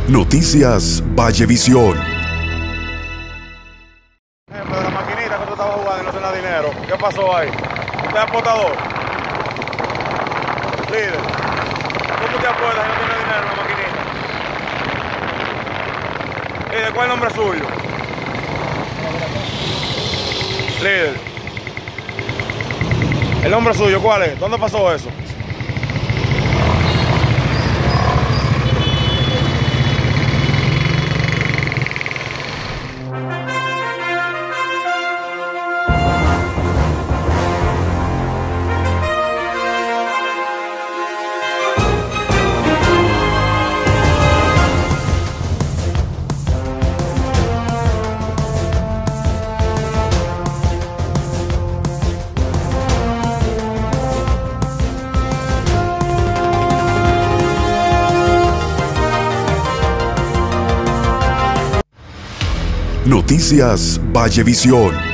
Noticias Vallevisión. Ejemplo de la maquinita que tú estabas jugando y no tenía dinero. ¿Qué pasó ahí? ¿Usted es apostador? Líder. ¿Cómo te apuestas y no tienes dinero en la maquinita? Líder, ¿cuál es el nombre suyo? Líder. ¿El nombre suyo cuál es? ¿Dónde pasó eso? Noticias Vallevisión.